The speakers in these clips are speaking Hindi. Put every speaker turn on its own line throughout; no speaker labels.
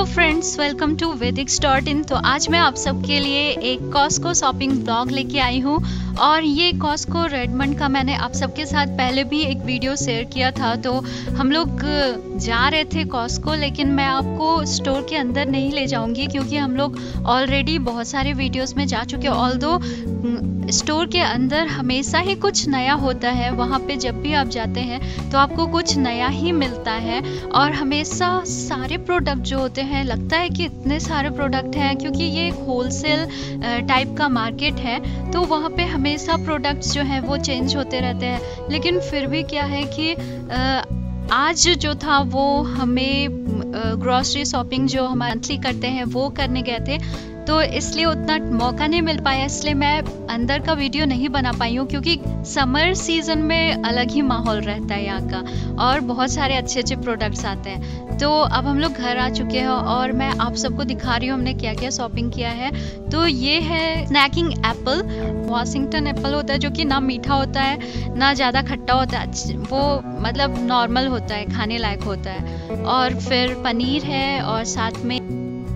Hello friends, welcome to Vedix.in। तो आज मैं आप सबके लिए एक कॉस्को शॉपिंग ब्लॉग लेके आई हूँ और ये कॉस्को रेडमंड का मैंने आप सबके साथ पहले भी एक वीडियो शेयर किया था। तो हम लोग जा रहे थे कॉस्को, लेकिन मैं आपको स्टोर के अंदर नहीं ले जाऊंगी क्योंकि हम लोग ऑलरेडी बहुत सारे वीडियोस में जा चुके हैं। ऑल्दो स्टोर के अंदर हमेशा ही कुछ नया होता है, वहाँ पे जब भी आप जाते हैं तो आपको कुछ नया ही मिलता है और हमेशा सारे प्रोडक्ट जो होते हैं लगता है कि इतने सारे प्रोडक्ट हैं क्योंकि ये एक होलसेल टाइप का मार्केट है। तो वहाँ पे हमेशा प्रोडक्ट्स जो हैं वो चेंज होते रहते हैं, लेकिन फिर भी क्या है कि आज जो था वो हमें ग्रॉसरी शॉपिंग जो हम मंथली करते हैं वो करने गए थे, तो इसलिए उतना मौका नहीं मिल पाया, इसलिए मैं अंदर का वीडियो नहीं बना पाई हूँ क्योंकि समर सीजन में अलग ही माहौल रहता है यहाँ का और बहुत सारे अच्छे अच्छे प्रोडक्ट्स आते हैं। तो अब हम लोग घर आ चुके हैं और मैं आप सबको दिखा रही हूँ हमने क्या क्या शॉपिंग किया है। तो ये है स्नैकिंग एप्पल, वॉशिंगटन एप्पल होता है जो कि ना मीठा होता है ना ज़्यादा खट्टा होता है, वो मतलब नॉर्मल होता है, खाने लायक होता है। और फिर पनीर है और साथ में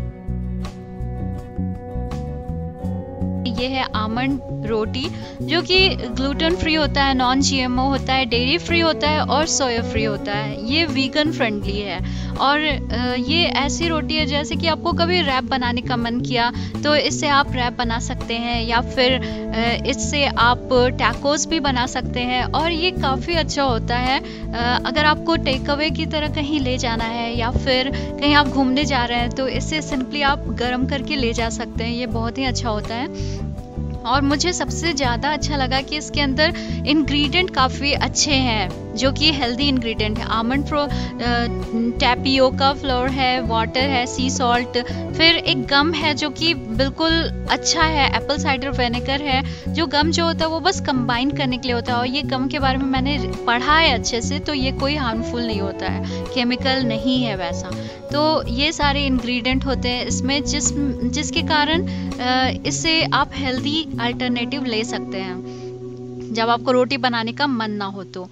ये है आमंड रोटी जो कि ग्लूटेन फ्री होता है, नॉन जीएमओ होता है, डेयरी फ्री होता है और सोया फ्री होता है। ये वीगन फ्रेंडली है और ये ऐसी रोटी है जैसे कि आपको कभी रैप बनाने का मन किया तो इससे आप रैप बना सकते हैं या फिर इससे आप टैकोस भी बना सकते हैं और ये काफ़ी अच्छा होता है अगर आपको टेक अवे की तरह कहीं ले जाना है या फिर कहीं आप घूमने जा रहे हैं तो इससे सिंपली आप गर्म करके ले जा सकते हैं। ये बहुत ही अच्छा होता है और मुझे सबसे ज़्यादा अच्छा लगा कि इसके अंदर इंग्रेडिएंट काफ़ी अच्छे हैं जो कि हेल्दी इंग्रेडिएंट है। आमंड टैपियोका फ्लोर है, वाटर है, सी सॉल्ट, फिर एक गम है जो कि बिल्कुल अच्छा है, एप्पल साइडर विनेगर है। जो गम जो होता है वो बस कंबाइन करने के लिए होता है और ये गम के बारे में मैंने पढ़ा है अच्छे से, तो ये कोई हार्मफुल नहीं होता है, केमिकल नहीं है वैसा। तो ये सारे इंग्रेडिएंट होते हैं इसमें जिसके कारण इससे आप हेल्दी अल्टरनेटिव ले सकते हैं जब आपको रोटी बनाने का मन ना हो तो।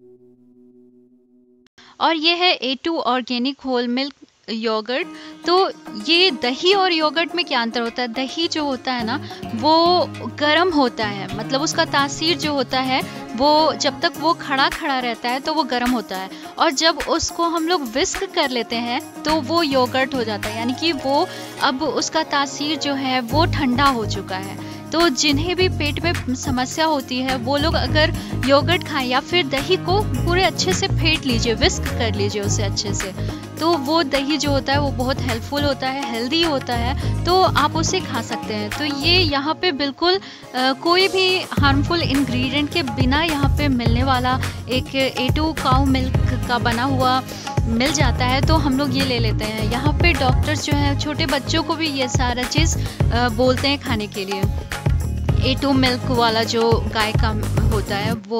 और ये है A2 organic whole milk yogurt. तो ये दही और योगर्ट में क्या अंतर होता है? दही जो होता है ना वो गर्म होता है, मतलब उसका तासीर जो होता है वो जब तक वो खड़ा खड़ा रहता है तो वो गर्म होता है और जब उसको हम लोग विस्क कर लेते हैं तो वो योगर्ट हो जाता है, यानी कि वो अब उसका तासीर जो है वो ठंडा हो चुका है। तो जिन्हें भी पेट में समस्या होती है वो लोग अगर योगर्ट खाएं या फिर दही को पूरे अच्छे से फेंट लीजिए, विस्क कर लीजिए उसे अच्छे से, तो वो दही जो होता है वो बहुत हेल्पफुल होता है, हेल्दी होता है, तो आप उसे खा सकते हैं। तो ये यहाँ पे बिल्कुल कोई भी हार्मफुल इंग्रेडिएंट के बिना यहाँ पे मिलने वाला एक A2 काऊ मिल्क का बना हुआ मिल जाता है, तो हम लोग ये ले लेते हैं। यहाँ पे डॉक्टर्स जो हैं छोटे बच्चों को भी ये सारा चीज़ बोलते हैं खाने के लिए। A2 मिल्क वाला जो गाय का होता है वो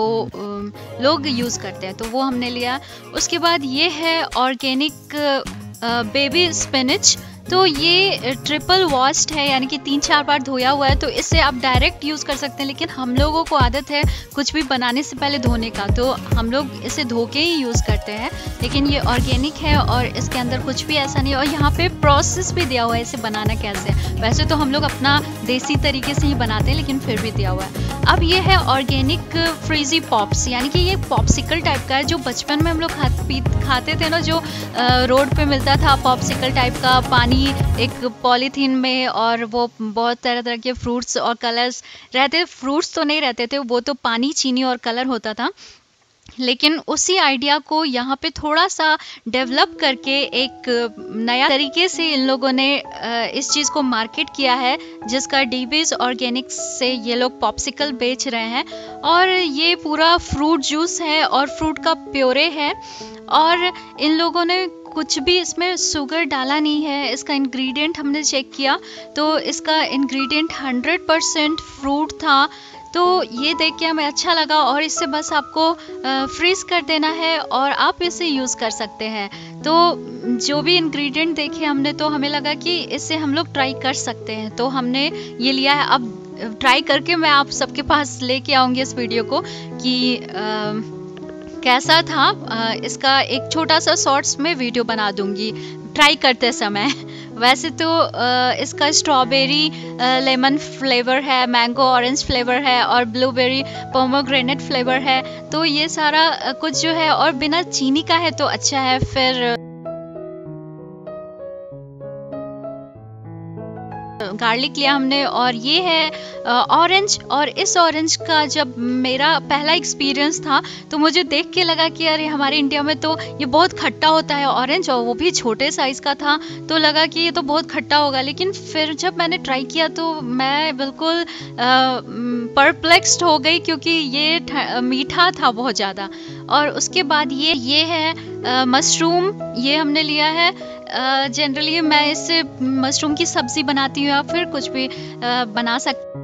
लोग यूज़ करते हैं, तो वो हमने लिया। उसके बाद ये है ऑर्गेनिक बेबी स्पिनच। तो ये ट्रिपल वॉश्ड है, यानी कि 3-4 बार धोया हुआ है, तो इससे आप डायरेक्ट यूज़ कर सकते हैं, लेकिन हम लोगों को आदत है कुछ भी बनाने से पहले धोने का, तो हम लोग इसे धो के ही यूज़ करते हैं। लेकिन ये ऑर्गेनिक है और इसके अंदर कुछ भी ऐसा नहीं, और यहाँ पे प्रोसेस भी दिया हुआ है इसे बनाना कैसे। वैसे तो हम लोग अपना देसी तरीके से ही बनाते हैं लेकिन फिर भी दिया हुआ है। अब ये है ऑर्गेनिक फ्रीजी पॉप्स, यानी कि ये पॉप्सिकल टाइप का है जो बचपन में हम लोग खाते थे ना, जो रोड पे मिलता था पॉप्सिकल टाइप का, पानी एक पॉलीथीन में, और वो बहुत तरह तरह के फ्रूट्स और कलर्स रहते, फ्रूट्स तो नहीं रहते थे, वो तो पानी, चीनी और कलर होता था। लेकिन उसी आइडिया को यहाँ पे थोड़ा सा डेवलप करके एक नया तरीके से इन लोगों ने इस चीज़ को मार्केट किया है, जिसका डीबीज ऑर्गेनिक्स से ये लोग पॉप्सिकल बेच रहे हैं। और ये पूरा फ्रूट जूस है और फ्रूट का प्योरे है और इन लोगों ने कुछ भी इसमें शुगर डाला नहीं है। इसका इंग्रेडिएंट हमने चेक किया तो इसका इंग्रेडिएंट 100% फ्रूट था, तो ये देख के हमें अच्छा लगा और इससे बस आपको फ्रीज कर देना है और आप इसे यूज़ कर सकते हैं। तो जो भी इंग्रेडिएंट देखे हमने तो हमें लगा कि इससे हम लोग ट्राई कर सकते हैं, तो हमने ये लिया है। अब ट्राई करके मैं आप सबके पास लेके आऊँगी इस वीडियो को कि कैसा था। इसका एक छोटा सा शॉर्ट्स में वीडियो बना दूंगी। ट्राई करते समय। वैसे तो इसका स्ट्रॉबेरी लेमन फ्लेवर है, मैंगो ऑरेंज फ्लेवर है और ब्लूबेरी पोमोग्रेनेट फ्लेवर है। तो ये सारा कुछ जो है और बिना चीनी का है तो अच्छा है। फिर गार्लिक लिया हमने और ये है ऑरेंज। और इस ऑरेंज का जब मेरा पहला एक्सपीरियंस था तो मुझे देख के लगा कि अरे हमारे इंडिया में तो ये बहुत खट्टा होता है ऑरेंज, और वो भी छोटे साइज़ का था, तो लगा कि ये तो बहुत खट्टा होगा। लेकिन फिर जब मैंने ट्राई किया तो मैं बिल्कुल परप्लेक्स्ड हो गई, क्योंकि ये मीठा था बहुत ज़्यादा। और उसके बाद ये है मशरूम, ये हमने लिया है। जनरली मैं इससे मशरूम की सब्जी बनाती हूँ या फिर कुछ भी बना सकती।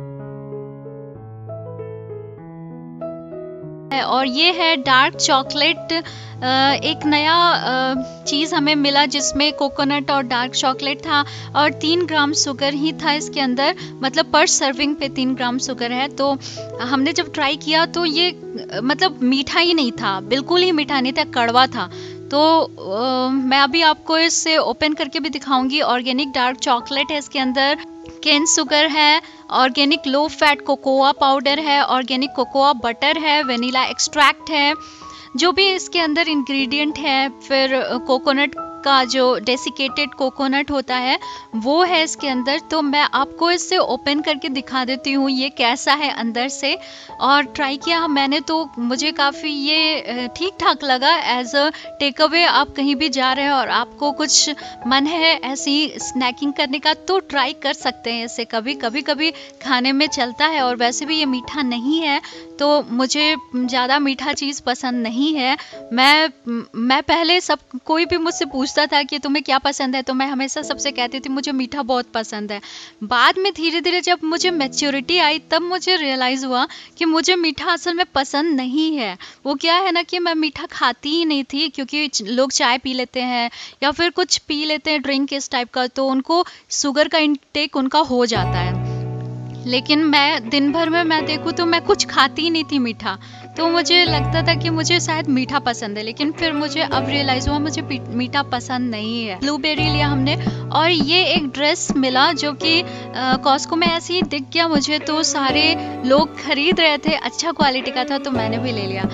और ये है डार्क चॉकलेट, एक नया चीज़ हमें मिला जिसमें कोकोनट और डार्क चॉकलेट था और 3 ग्राम शुगर ही था इसके अंदर, मतलब पर सर्विंग पे 3 ग्राम शुगर है। तो हमने जब ट्राई किया तो ये मतलब मीठा ही नहीं था, बिल्कुल ही मीठा नहीं था, कड़वा था। तो मैं अभी आपको इससे ओपन करके भी दिखाऊंगी। ऑर्गेनिक डार्क चॉकलेट है इसके अंदर, केन शुगर है, organic low fat cocoa powder है, ऑर्गेनिक कोकोआ बटर है, वेनिला एक्सट्रैक्ट है, जो भी इसके अंदर इंग्रेडिएंट है। फिर कोकोनट का जो डेसिकेटेड कोकोनट होता है वो है इसके अंदर। तो मैं आपको इससे ओपन करके दिखा देती हूँ ये कैसा है अंदर से। और ट्राई किया मैंने तो मुझे काफ़ी ये ठीक ठाक लगा। एज अ टेक अवे आप कहीं भी जा रहे हैं और आपको कुछ मन है ऐसी स्नैकिंग करने का तो ट्राई कर सकते हैं इसे। कभी खाने में चलता है। और वैसे भी ये मीठा नहीं है तो मुझे ज़्यादा मीठा चीज़ पसंद नहीं है। मैं पहले कोई भी मुझसे पूछता था कि तुम्हें क्या पसंद है तो मैं हमेशा सबसे कहती थी मुझे मीठा बहुत पसंद है। बाद में धीरे धीरे जब मुझे मैच्योरिटी आई तब मुझे रियलाइज़ हुआ कि मुझे मीठा असल में पसंद नहीं है। वो क्या है ना कि मैं मीठा खाती ही नहीं थी, क्योंकि लोग चाय पी लेते हैं या फिर कुछ पी लेते हैं ड्रिंक इस टाइप का, तो उनको शुगर का इंटेक उनका हो जाता है। लेकिन मैं दिन भर में मैं देखूँ तो मैं कुछ खाती ही नहीं थी मीठा, तो मुझे लगता था कि मुझे शायद मीठा पसंद है। लेकिन फिर मुझे अब रियलाइज़ हुआ मुझे मीठा पसंद नहीं है। ब्लूबेरी लिया हमने और ये एक ड्रेस मिला जो कि कॉस्को में ऐसे ही दिख गया मुझे, तो सारे लोग खरीद रहे थे, अच्छा क्वालिटी का था तो मैंने भी ले लिया।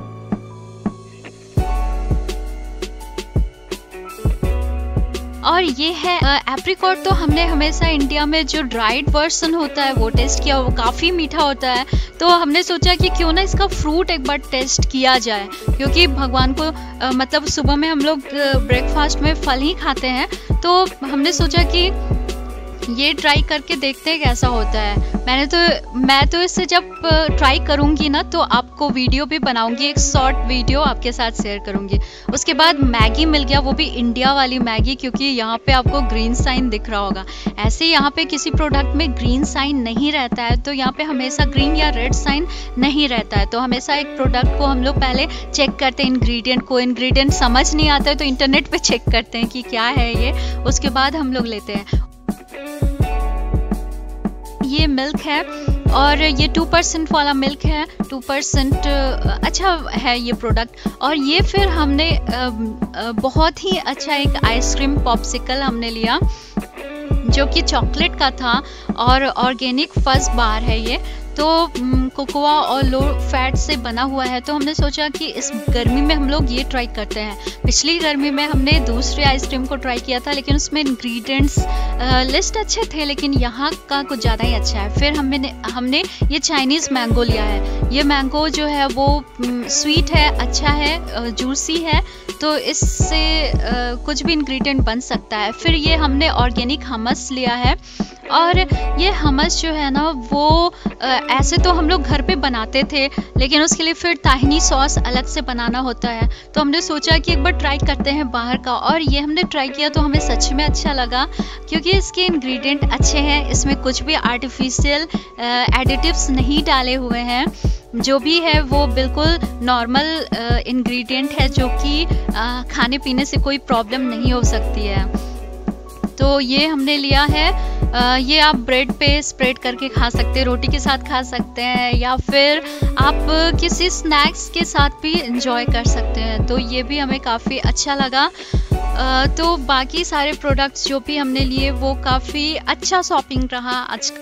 और ये है एप्रिकॉट। तो हमने हमेशा इंडिया में जो ड्राइड वर्जन होता है वो टेस्ट किया, वो काफ़ी मीठा होता है। तो हमने सोचा कि क्यों ना इसका फ्रूट एक बार टेस्ट किया जाए, क्योंकि भगवान को मतलब सुबह में हम लोग ब्रेकफास्ट में फल ही खाते हैं, तो हमने सोचा कि ये ट्राई करके देखते हैं कैसा होता है। मैं तो इससे जब ट्राई करूँगी ना तो आपको वीडियो भी बनाऊँगी, एक शॉर्ट वीडियो आपके साथ शेयर करूँगी। उसके बाद मैगी मिल गया, वो भी इंडिया वाली मैगी, क्योंकि यहाँ पे आपको ग्रीन साइन दिख रहा होगा। ऐसे यहाँ पे किसी प्रोडक्ट में ग्रीन साइन नहीं रहता है, तो यहाँ पे हमेशा ग्रीन या रेड साइन नहीं रहता है। तो हमेशा एक प्रोडक्ट को हम लोग पहले चेक करते हैं इंग्रेडिएंट समझ नहीं आता है तो इंटरनेट पर चेक करते हैं कि क्या है ये, उसके बाद हम लोग लेते हैं। ये मिल्क है और ये 2% वाला मिल्क है, 2% अच्छा है ये प्रोडक्ट। और ये फिर हमने बहुत ही अच्छा एक आइसक्रीम पॉप्सिकल हमने लिया जो कि चॉकलेट का था और ऑर्गेनिक फज़ बार है ये, तो कोकोआ और लो फैट से बना हुआ है। तो हमने सोचा कि इस गर्मी में हम लोग ये ट्राई करते हैं। पिछली गर्मी में हमने दूसरी आइसक्रीम को ट्राई किया था, लेकिन उसमें इंग्रेडिएंट्स लिस्ट अच्छे थे, लेकिन यहाँ का कुछ ज़्यादा ही अच्छा है। फिर हमने ये चाइनीज़ मैंगो लिया है। ये मैंगो जो है वो स्वीट है, अच्छा है, जूसी है, तो इससे कुछ भी इंग्रेडिएंट बन सकता है। फिर ये हमने ऑर्गेनिक हमस लिया है और ये हमस जो है ना वो ऐसे तो हम लोग घर पे बनाते थे, लेकिन उसके लिए फिर ताहिनी सॉस अलग से बनाना होता है। तो हमने सोचा कि एक बार ट्राई करते हैं बाहर का, और ये हमने ट्राई किया तो हमें सच में अच्छा लगा, क्योंकि इसके इंग्रेडिएंट अच्छे हैं। इसमें कुछ भी आर्टिफिशियल एडिटिव्स नहीं डाले हुए हैं, जो भी है वो बिल्कुल नॉर्मल इंग्रेडिएंट है, जो कि खाने पीने से कोई प्रॉब्लम नहीं हो सकती है। तो ये हमने लिया है। ये आप ब्रेड पे स्प्रेड करके खा सकते हैं, रोटी के साथ खा सकते हैं, या फिर आप किसी स्नैक्स के साथ भी इंजॉय कर सकते हैं। तो ये भी हमें काफ़ी अच्छा लगा। तो बाकी सारे प्रोडक्ट्स जो भी हमने लिए वो काफ़ी अच्छा शॉपिंग रहा आज।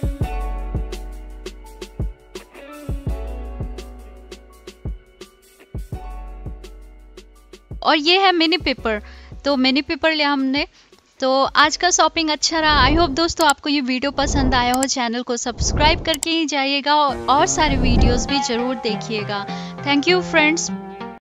और ये है मिनी पेपर, तो मिनी पेपर लिया हमने। तो आज का शॉपिंग अच्छा रहा। आई होप दोस्तों आपको ये वीडियो पसंद आया हो। चैनल को सब्सक्राइब करके ही जाइएगा और सारे वीडियोस भी ज़रूर देखिएगा। Thank you friends.